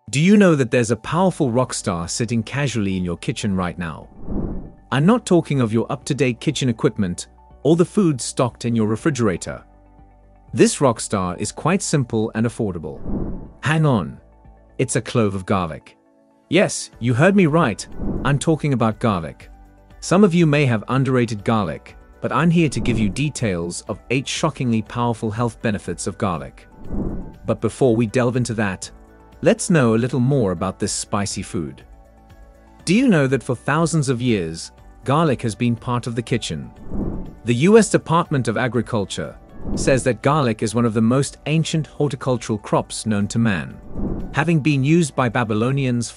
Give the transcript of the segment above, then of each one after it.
Do you know that there's a powerful rock star sitting casually in your kitchen right now? I'm not talking of your up-to-date kitchen equipment or the food stocked in your refrigerator. This rock star is quite simple and affordable. Hang on. It's a clove of garlic. Yes, you heard me right. I'm talking about garlic. Some of you may have underrated garlic, but I'm here to give you details of 8 shockingly powerful health benefits of garlic. But before we delve into that, let's know a little more about this spicy food. Do you know that for thousands of years, garlic has been part of the kitchen? The US Department of Agriculture says that garlic is one of the most ancient horticultural crops known to man, having been used by Babylonians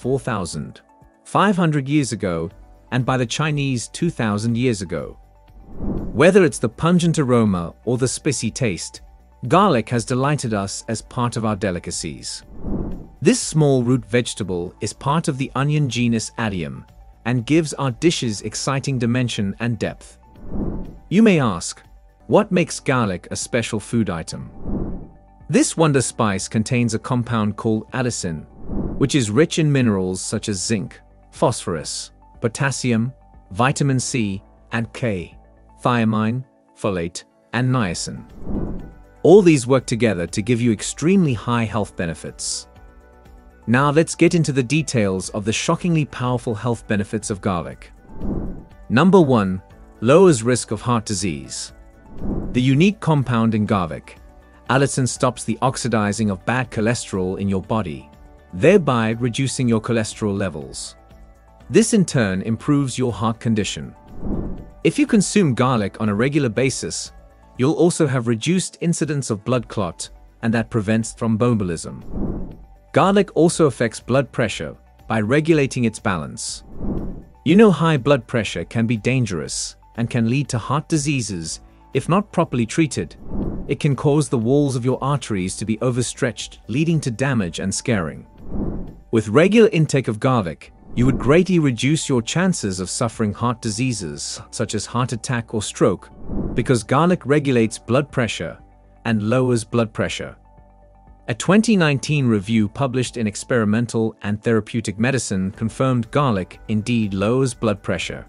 4,500 years ago and by the Chinese 2,000 years ago. Whether it's the pungent aroma or the spicy taste, garlic has delighted us as part of our delicacies. This small root vegetable is part of the onion genus Adium and gives our dishes exciting dimension and depth. You may ask, what makes garlic a special food item? This wonder spice contains a compound called allicin, which is rich in minerals such as zinc, phosphorus, potassium, vitamin C and K, thiamine, folate, and niacin. All these work together to give you extremely high health benefits. Now let's get into the details of the shockingly powerful health benefits of garlic. Number 1. Lowers risk of heart disease. The unique compound in garlic, allicin, stops the oxidizing of bad cholesterol in your body, thereby reducing your cholesterol levels. This in turn improves your heart condition. If you consume garlic on a regular basis, you'll also have reduced incidence of blood clot, and that prevents thromboembolism. Garlic also affects blood pressure by regulating its balance. You know, high blood pressure can be dangerous and can lead to heart diseases if not properly treated. It can cause the walls of your arteries to be overstretched, leading to damage and scarring. With regular intake of garlic, you would greatly reduce your chances of suffering heart diseases such as heart attack or stroke, because garlic regulates blood pressure and lowers blood pressure. A 2019 review published in Experimental and Therapeutic Medicine confirmed garlic indeed lowers blood pressure.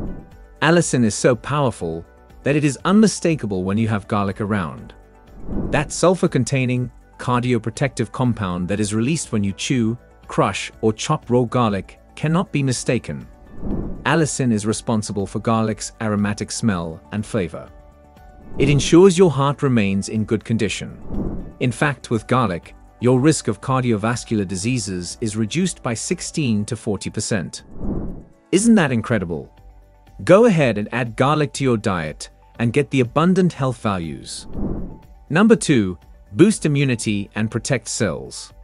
Allicin is so powerful that it is unmistakable when you have garlic around. That sulfur-containing, cardioprotective compound that is released when you chew, crush, or chop raw garlic cannot be mistaken. Allicin is responsible for garlic's aromatic smell and flavor. It ensures your heart remains in good condition. In fact, with garlic, your risk of cardiovascular diseases is reduced by 16 to 40%. Isn't that incredible? Go ahead and add garlic to your diet and get the abundant health values. Number 2. Boost immunity and protect cells.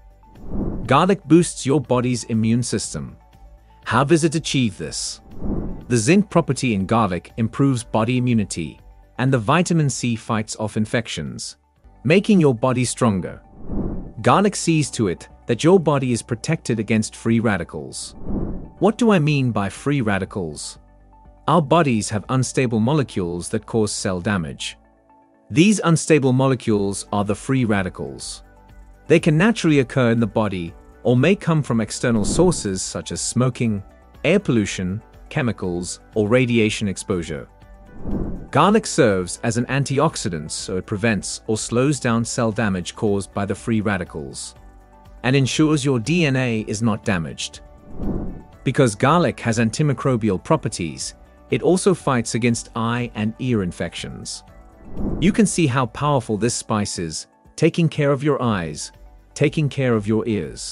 Garlic boosts your body's immune system. How does it achieve this? The zinc property in garlic improves body immunity, and the vitamin C fights off infections, making your body stronger. Garlic sees to it that your body is protected against free radicals. What do I mean by free radicals? Our bodies have unstable molecules that cause cell damage. These unstable molecules are the free radicals. They can naturally occur in the body or may come from external sources such as smoking, air pollution, chemicals, or radiation exposure. Garlic serves as an antioxidant, so it prevents or slows down cell damage caused by the free radicals and ensures your DNA is not damaged. Because garlic has antimicrobial properties, it also fights against eye and ear infections. You can see how powerful this spice is, taking care of your eyes, taking care of your ears.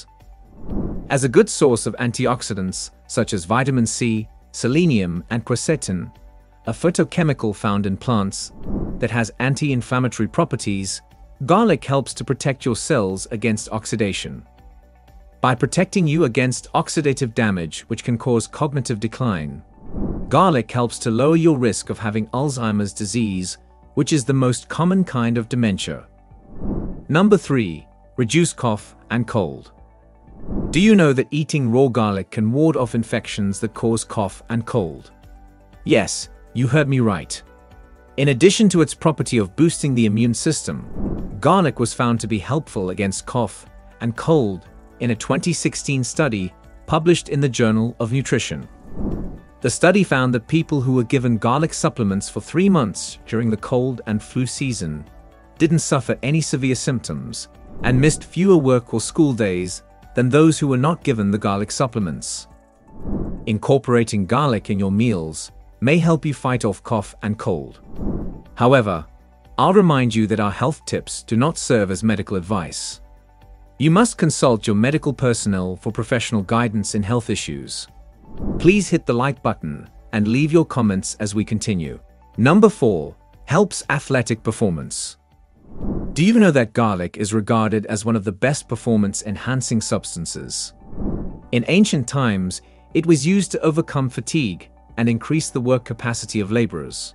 As a good source of antioxidants such as vitamin C, selenium, and quercetin, a phytochemical found in plants that has anti-inflammatory properties, garlic helps to protect your cells against oxidation. By protecting you against oxidative damage which can cause cognitive decline, garlic helps to lower your risk of having Alzheimer's disease, which is the most common kind of dementia. Number 3. Reduce cough and cold. Do you know that eating raw garlic can ward off infections that cause cough and cold? Yes, you heard me right. In addition to its property of boosting the immune system, garlic was found to be helpful against cough and cold in a 2016 study published in the Journal of Nutrition. The study found that people who were given garlic supplements for 3 months during the cold and flu season didn't suffer any severe symptoms and missed fewer work or school days than those who were not given the garlic supplements. Incorporating garlic in your meals may help you fight off cough and cold. However, I'll remind you that our health tips do not serve as medical advice. You must consult your medical personnel for professional guidance in health issues. Please hit the like button and leave your comments as we continue. Number 4. Helps athletic performance. Do you know that garlic is regarded as one of the best performance-enhancing substances? In ancient times, it was used to overcome fatigue and increase the work capacity of laborers.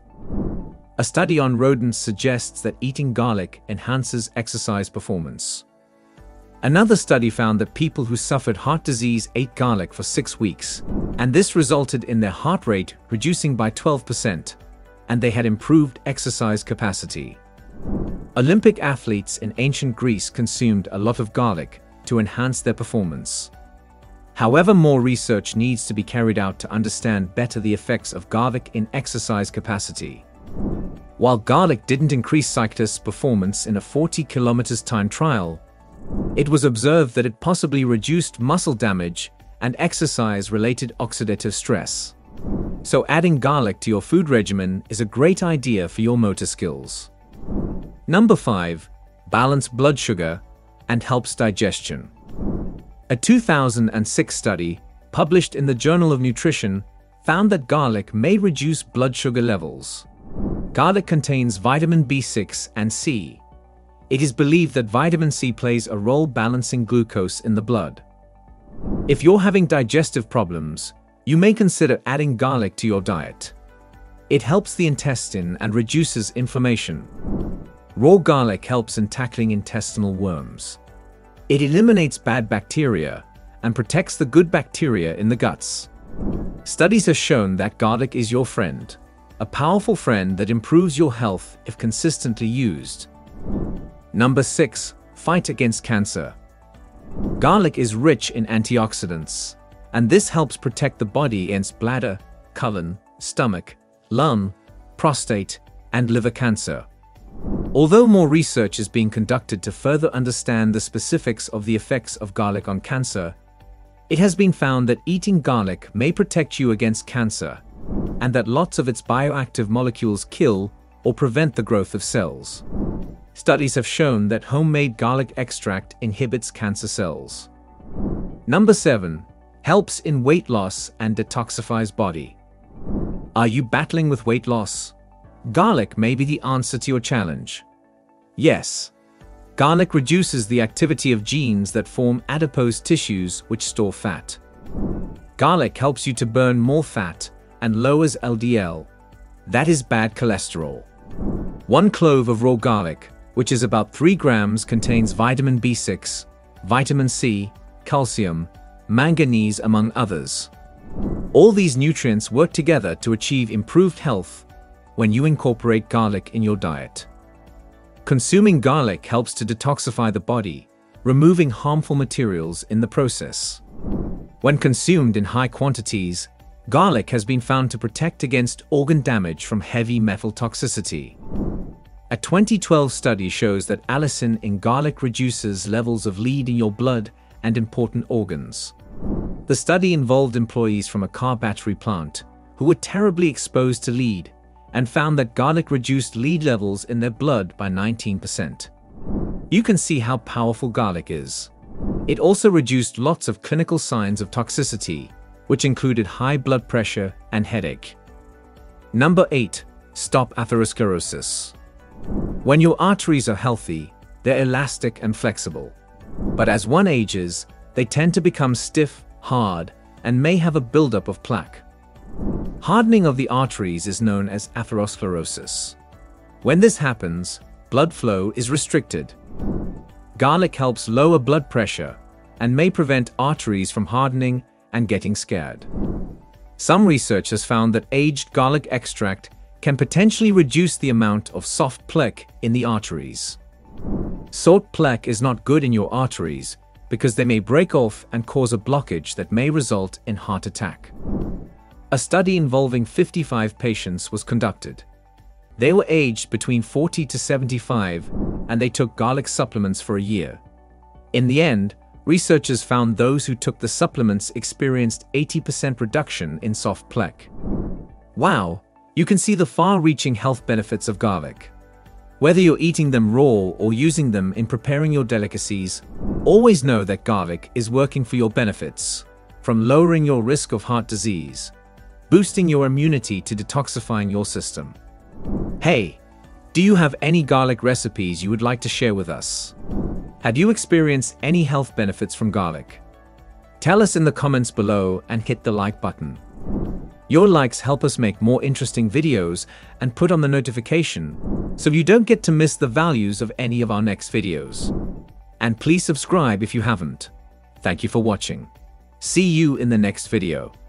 A study on rodents suggests that eating garlic enhances exercise performance. Another study found that people who suffered heart disease ate garlic for 6 weeks, and this resulted in their heart rate reducing by 12%, and they had improved exercise capacity. Olympic athletes in ancient Greece consumed a lot of garlic to enhance their performance. However, more research needs to be carried out to understand better the effects of garlic in exercise capacity. While garlic didn't increase cyclists' performance in a 40-kilometers time trial, it was observed that it possibly reduced muscle damage and exercise-related oxidative stress. So adding garlic to your food regimen is a great idea for your motor skills. Number 5. Balance blood sugar and helps digestion. A 2006 study published in the Journal of Nutrition found that garlic may reduce blood sugar levels. Garlic contains vitamin B6 and C. It is believed that vitamin C plays a role balancing glucose in the blood. If you're having digestive problems, you may consider adding garlic to your diet. It helps the intestine and reduces inflammation. Raw garlic helps in tackling intestinal worms. It eliminates bad bacteria and protects the good bacteria in the guts. Studies have shown that garlic is your friend, a powerful friend that improves your health if consistently used. Number 6. Fight against cancer. Garlic is rich in antioxidants, and this helps protect the body against bladder, colon, stomach, lung, prostate, and liver cancer. Although more research is being conducted to further understand the specifics of the effects of garlic on cancer, it has been found that eating garlic may protect you against cancer, and that lots of its bioactive molecules kill or prevent the growth of cells. Studies have shown that homemade garlic extract inhibits cancer cells. Number 7. Helps in weight loss and detoxifies body. Are you battling with weight loss? Garlic may be the answer to your challenge. Yes, garlic reduces the activity of genes that form adipose tissues which store fat. Garlic helps you to burn more fat and lowers LDL. That is bad cholesterol. 1 clove of raw garlic, which is about 3 grams, contains vitamin B6, vitamin C, calcium, manganese, among others. All these nutrients work together to achieve improved health when you incorporate garlic in your diet. Consuming garlic helps to detoxify the body, removing harmful materials in the process. When consumed in high quantities, garlic has been found to protect against organ damage from heavy metal toxicity. A 2012 study shows that allicin in garlic reduces levels of lead in your blood and important organs. The study involved employees from a car battery plant who were terribly exposed to lead and found that garlic reduced lead levels in their blood by 19%. You can see how powerful garlic is. It also reduced lots of clinical signs of toxicity, which included high blood pressure and headache. Number 8. Stop atherosclerosis. When your arteries are healthy, they're elastic and flexible. But as one ages, they tend to become stiff, hard, and may have a buildup of plaque. Hardening of the arteries is known as atherosclerosis. When this happens, blood flow is restricted. Garlic helps lower blood pressure and may prevent arteries from hardening and getting scared. Some research has found that aged garlic extract can potentially reduce the amount of soft plaque in the arteries. Soft plaque is not good in your arteries because they may break off and cause a blockage that may result in heart attack. A study involving 55 patients was conducted. They were aged between 40 to 75, and they took garlic supplements for a year. In the end, researchers found those who took the supplements experienced 80% reduction in soft plaque. Wow, you can see the far-reaching health benefits of garlic. Whether you're eating them raw or using them in preparing your delicacies, always know that garlic is working for your benefits, from lowering your risk of heart disease, boosting your immunity to detoxifying your system. Hey, do you have any garlic recipes you would like to share with us? Have you experienced any health benefits from garlic? Tell us in the comments below and hit the like button. Your likes help us make more interesting videos and put on the notification so you don't get to miss the values of any of our next videos. And please subscribe if you haven't. Thank you for watching. See you in the next video.